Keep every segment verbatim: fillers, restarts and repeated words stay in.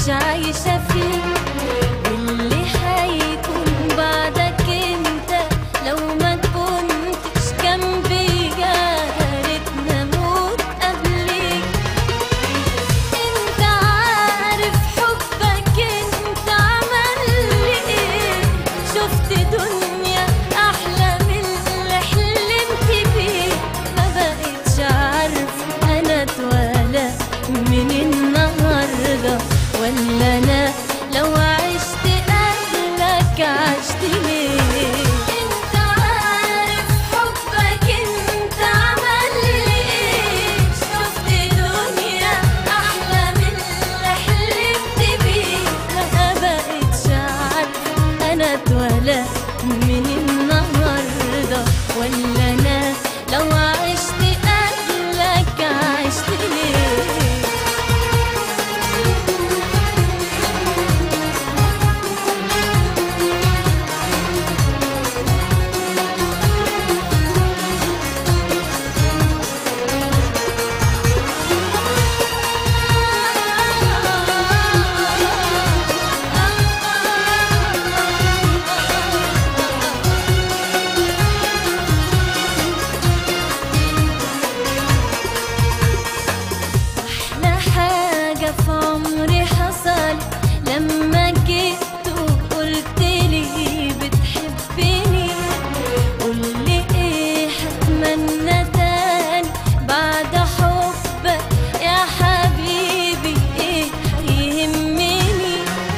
بقتش عايشة فيه، واللي هيكون بعدك انت لو ما كنتش جنبي يا ريتني اموت قبليك. انت عارف حبك انت عمل لي ايه، شفت دنيا احلى من اللي حلمت بيه. ما بقتش عارف انا اتولى من النهارده ولا انا لو عشت قبلك عشت ليه. انت عارف حبك انت عمل لي ايه، شفت دنيا احلى من اللي حلمت بيه. ما بقتش عارف انا اتولى من النهارده ولا انا لو عشت قبلك عشت ليه. في عمري حصل لما جيت وقلت لي بتحبني، قولي ايه هتمنى تاني بعد حبك يا حبيبي، ايه هيهمني.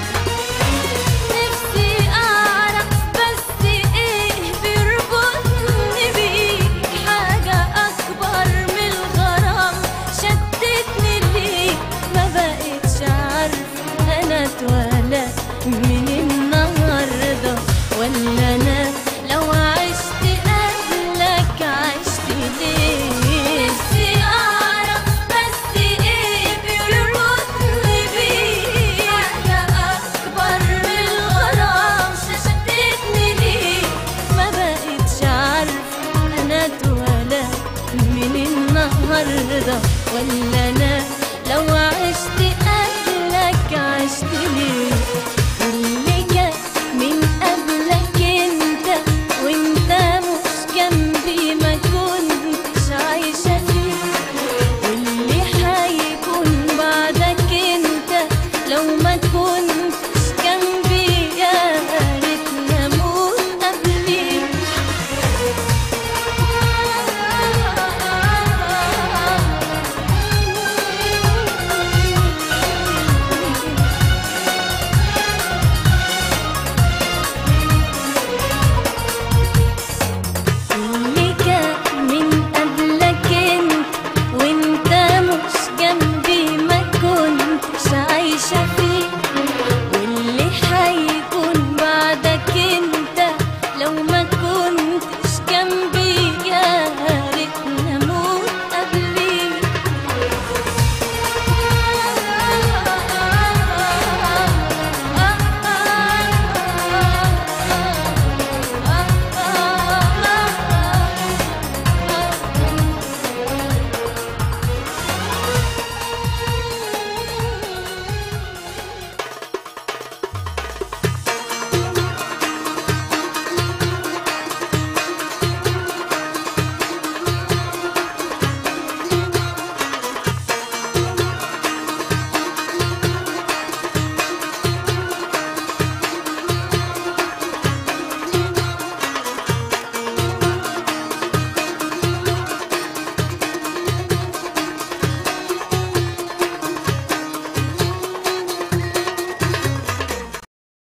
نفسي اعرف بس ايه بيربطني بيك، حاجة اكبر من الغرام شدتني ليك. ما بقتش عارف انا اتولى من النهارده ولا انا لو عشت قبلك عشت ليه. نفسي اعرف بس ايه بيربطني بيك، حاجه اكبر من الغرام شدتني ليك. ما بقتش عارف انا اتولى من النهارده ولا انا لو عشت قبلك عشت ليه. اللي كان من قبلك انت وانت مش جنبي ما كنتش عايشة فيه، واللي هيكون بعدك انت لو ما كنت